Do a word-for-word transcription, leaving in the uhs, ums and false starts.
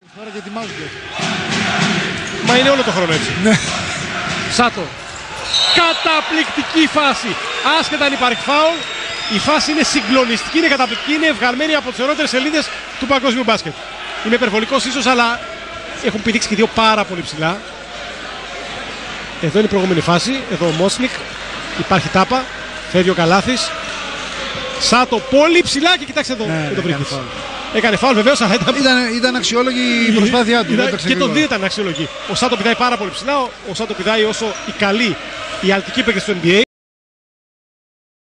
Τώρα και ετοιμάζονται. Μα είναι όλο το χρόνο έτσι. Ναι. Σάτο. Καταπληκτική φάση. Άσχετα αν υπάρχει φάουλ, η φάση είναι συγκλονιστική, είναι καταπληκτική, είναι βγαλμένη από τις ωραιότερες σελίδες του παγκόσμιου μπάσκετ. Είμαι υπερβολικός ίσως, αλλά έχουν πηδήξει και δύο πάρα πολύ ψηλά. Εδώ είναι η προηγούμενη φάση. Εδώ ο Μόσνικ. Υπάρχει τάπα. Φεύγει ο Καλάθης. Σάτο πολύ ψηλά και κοιτάξτε εδώ. Ναι, δεν το βρίσκει. φάουλ. Έκανε φάουλ βεβαίως, αλλά ήταν. Ήταν, ήταν αξιόλογη η προσπάθειά του. Ήταν, και τον δύο ήταν αξιολογή. Ο Σάτο πηδάει πάρα πολύ ψηλά. Ο, ο Σάτο πηδάει όσο οι καλοί, οι αλτικοί παίκτες του N B A.